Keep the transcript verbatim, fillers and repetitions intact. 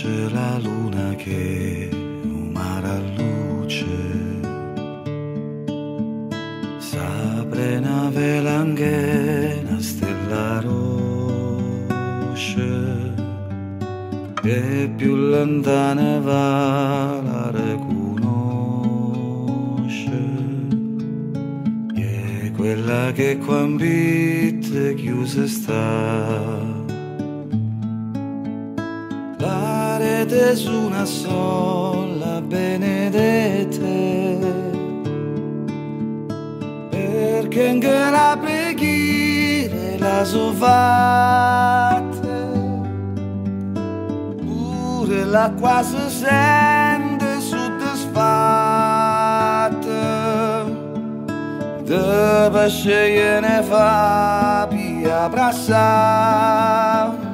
c'è la luna che umara luce, s'apre una vela anche una stella rossa, e più lontana va la riconosce, e quella che qua in vita chiusa sta. La rete su una sola benedetta, perché anche la preghiera la so fatta, pure l'acqua si sente soddisfatta, de pesce ne fa pia brassa.